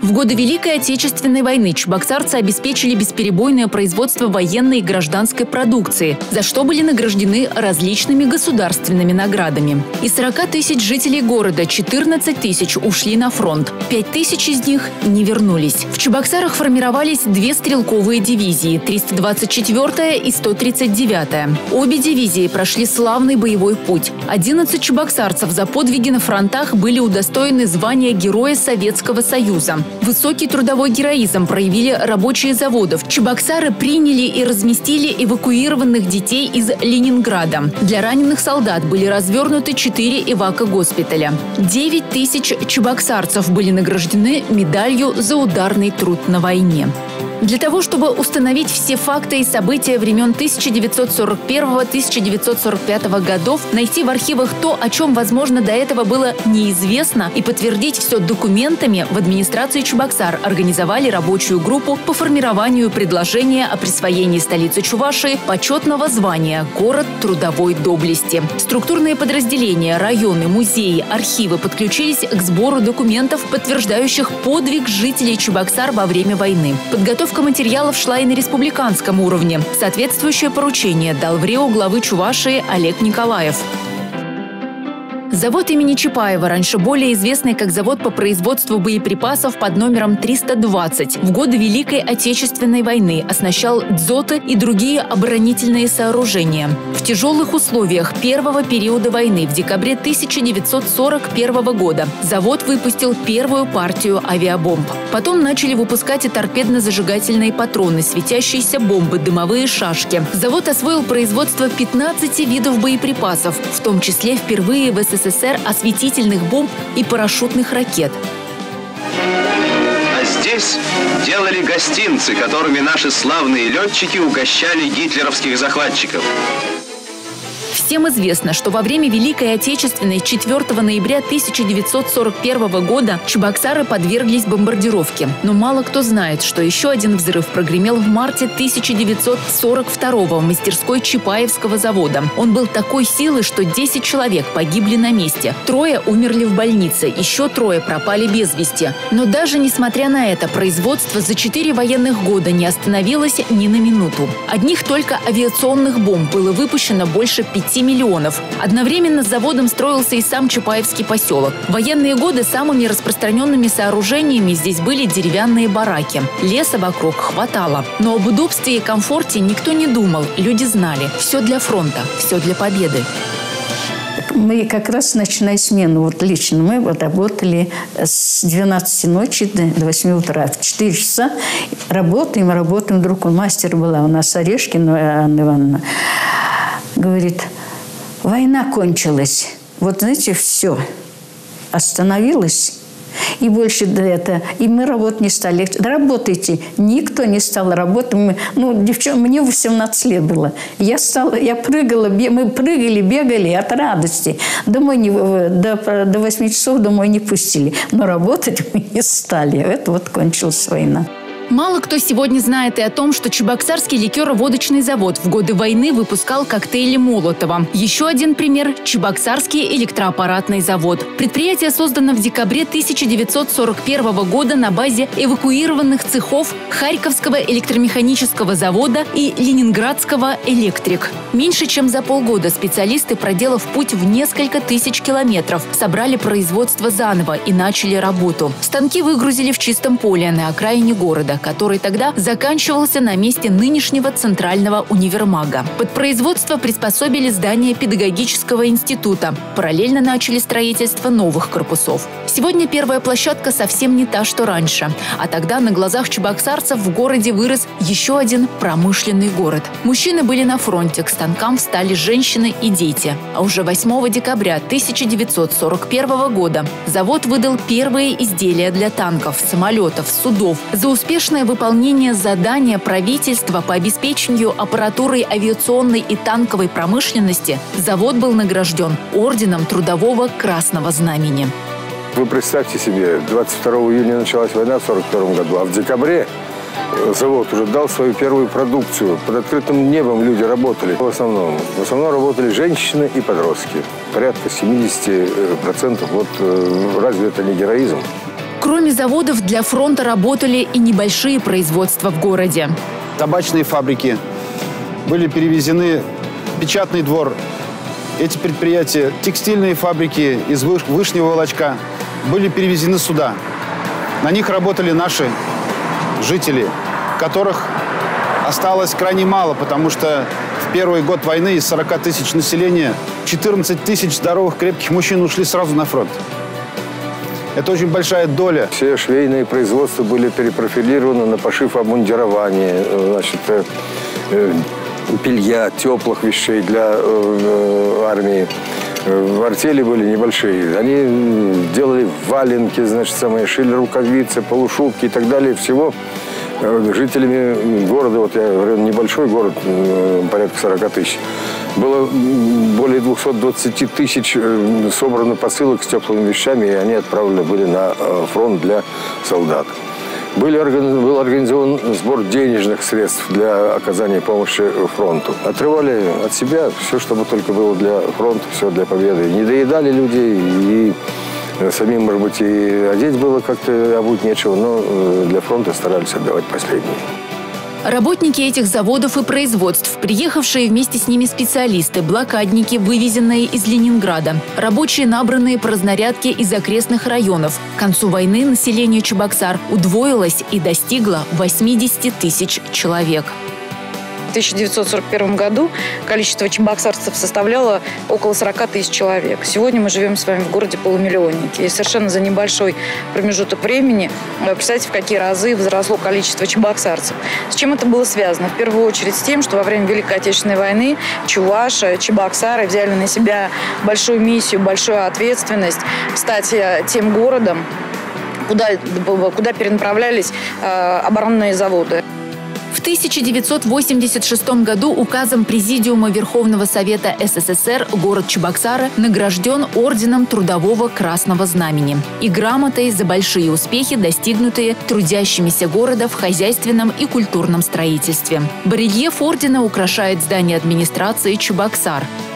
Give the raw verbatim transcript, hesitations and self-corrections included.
В годы Великой Отечественной войны чебоксарцы обеспечили бесперебойное производство военной и гражданской продукции, за что были награждены различными государственными наградами. Из сорока тысяч жителей города четырнадцать тысяч ушли на фронт, пять тысяч из них не вернулись. В Чебоксарах формировались две стрелковые дивизии – триста двадцать четвёртая и сто тридцать девятая. Обе дивизии прошли славный боевой путь. одиннадцать чебоксарцев за подвиги на фронтах были удостоены звания Героя Советского Союза. Высокий трудовой героизм проявили рабочие заводов. Чебоксары приняли и разместили эвакуированных детей из Ленинграда. Для раненых солдат были развернуты четыре эвако-госпиталя. девять тысяч чебоксарцев были награждены медалью за ударный труд на войне. Для того, чтобы установить все факты и события времен тысяча девятьсот сорок первого — тысяча девятьсот сорок пятого годов, найти в архивах то, о чем, возможно, до этого было неизвестно, и подтвердить все документами, в администрации Чебоксар организовали рабочую группу по формированию предложения о присвоении столице Чувашии почетного звания «Город трудовой доблести». Структурные подразделения, районы, музеи, архивы подключились к сбору документов, подтверждающих подвиг жителей Чебоксар во время войны. Подготовка материалов шла и на республиканском уровне. Соответствующее поручение дал в РИО главы Чувашии Олег Николаев. Завод имени Чапаева, раньше более известный как завод по производству боеприпасов под номером триста двадцать, в годы Великой Отечественной войны оснащал дзоты и другие оборонительные сооружения. В тяжелых условиях первого периода войны в декабре тысяча девятьсот сорок первого года завод выпустил первую партию авиабомб. Потом начали выпускать и торпедно-зажигательные патроны, светящиеся бомбы, дымовые шашки. Завод освоил производство пятнадцати видов боеприпасов, в том числе впервые в СССР осветительных бомб и парашютных ракет. А здесь делали гостинцы, которыми наши славные летчики угощали гитлеровских захватчиков. Всем известно, что во время Великой Отечественной четвёртого ноября тысяча девятьсот сорок первого года Чебоксары подверглись бомбардировке. Но мало кто знает, что еще один взрыв прогремел в марте тысяча девятьсот сорок второго в мастерской Чапаевского завода. Он был такой силы, что десять человек погибли на месте. Трое умерли в больнице, еще трое пропали без вести. Но даже несмотря на это, производство за четыре военных года не остановилось ни на минуту. Одних только авиационных бомб было выпущено больше пяти миллионов. Одновременно с заводом строился и сам Чапаевский поселок. В военные годы самыми распространенными сооружениями здесь были деревянные бараки. Леса вокруг хватало. Но об удобстве и комфорте никто не думал. Люди знали. Все для фронта, все для победы. Мы как раз ночная смена, вот лично мы вот работали с двенадцати ночи до восьми утра. В четыре часа работаем, работаем. Вдруг мастер была у нас Орешкина Анна Ивановна. Говорит, война кончилась. Вот знаете, все остановилось. И больше до этого. И мы работать не стали. Работайте. Никто не стал работать. Мы, ну, девчонки, мне восемнадцать лет было. Я стала, я прыгала, мы прыгали, бегали от радости. Домой не, до, до восьми часов домой не пустили. Но работать мы не стали. Это вот кончилась война. Мало кто сегодня знает и о том, что Чебоксарский ликероводочный завод в годы войны выпускал коктейли Молотова. Еще один пример – Чебоксарский электроаппаратный завод. Предприятие создано в декабре тысяча девятьсот сорок первого года на базе эвакуированных цехов Харьковского электромеханического завода и Ленинградского «Электрик». Меньше чем за полгода специалисты, проделав путь в несколько тысяч километров, собрали производство заново и начали работу. Станки выгрузили в чистом поле на окраине города, который тогда заканчивался на месте нынешнего Центрального универмага. Под производство приспособили здание педагогического института. Параллельно начали строительство новых корпусов. Сегодня первая площадка совсем не та, что раньше. А тогда на глазах чебоксарцев в городе вырос еще один промышленный город. Мужчины были на фронте, к станкам встали женщины и дети. А уже восьмого декабря тысяча девятьсот сорок первого года завод выдал первые изделия для танков, самолетов, судов. За успешное выполнение задания правительства по обеспечению аппаратурой авиационной и танковой промышленности завод был награжден орденом Трудового Красного Знамени. Вы представьте себе, двадцать второго июня началась война в сорок первом году, а в декабре завод уже дал свою первую продукцию. Под открытым небом люди работали. В основном, в основном работали женщины и подростки. Порядка семидесяти процентов. Вот разве это не героизм? Кроме заводов, для фронта работали и небольшие производства в городе. Табачные фабрики, были перевезены печатный двор. Эти предприятия, текстильные фабрики из Вышнего Волочка были перевезены сюда. На них работали наши жители, которых осталось крайне мало, потому что в первый год войны из сорока тысяч населения четырнадцать тысяч здоровых, крепких мужчин ушли сразу на фронт. Это очень большая доля. Все швейные производства были перепрофилированы на пошив обмундирования, значит, э, э, белья, теплых вещей для э, армии. В артели были небольшие. Они делали валенки, значит, самые, шили рукавицы, полушубки и так далее. Всего жителями города, вот я говорю, небольшой город, порядка сорока тысяч, было более двухсот двадцати тысяч собрано посылок с теплыми вещами, и они отправлены были на фронт для солдат. Были, был организован сбор денежных средств для оказания помощи фронту. Отрывали от себя все, чтобы только было для фронта, все для победы. Не доедали людей, и самим, может быть, и одеть было как-то, обуть нечего, но для фронта старались отдавать последние. Работники этих заводов и производств, приехавшие вместе с ними специалисты, блокадники, вывезенные из Ленинграда, рабочие, набранные по разнарядке из окрестных районов. К концу войны население Чебоксар удвоилось и достигло восьмидесяти тысяч человек. В тысяча девятьсот сорок первом году количество чебоксарцев составляло около сорока тысяч человек. Сегодня мы живем с вами в городе полумиллионнике. И совершенно за небольшой промежуток времени, представьте, в какие разы возросло количество чебоксарцев. С чем это было связано? В первую очередь с тем, что во время Великой Отечественной войны Чуваши, чебоксары взяли на себя большую миссию, большую ответственность стать тем городом, куда, куда перенаправлялись э, оборонные заводы. В тысяча девятьсот восемьдесят шестом году указом Президиума Верховного Совета СССР город Чебоксары награжден орденом Трудового Красного Знамени и грамотой за большие успехи, достигнутые трудящимися города в хозяйственном и культурном строительстве. Барельеф ордена украшает здание администрации Чебоксар.